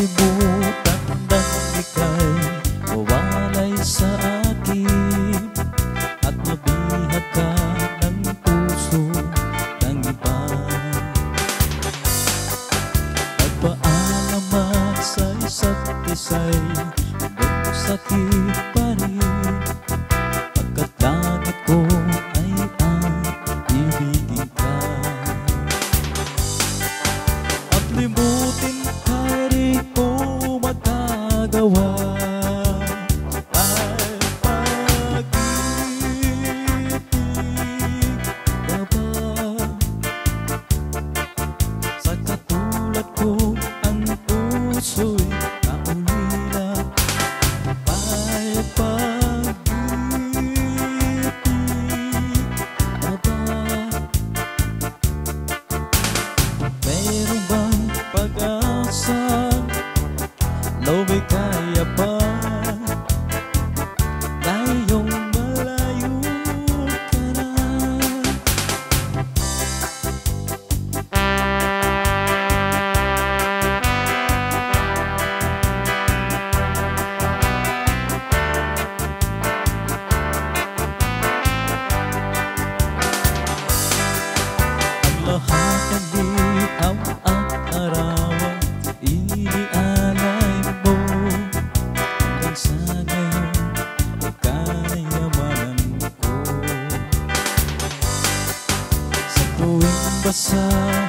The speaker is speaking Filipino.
Kalimutan ng ika'y mawalay sa akin at mabihag ka ng puso ng iba. Nagpaalaman sa isa't isa'y sakit pa rin, pagkat langit ko ay ang ibigin ka. At limutin ka'y di ko magagawa, ay pag-ibig ka ba? Sa katulad ko ang puso'y naulila, ay pag-ibig ka ba? Meron bang pag-asa? Lo'y kaya pa ngayong malayo ka na? Lahat ng likaw at arawan inialay mo, hanggang sa ngayon kayamanan ko. Sa tuwing basa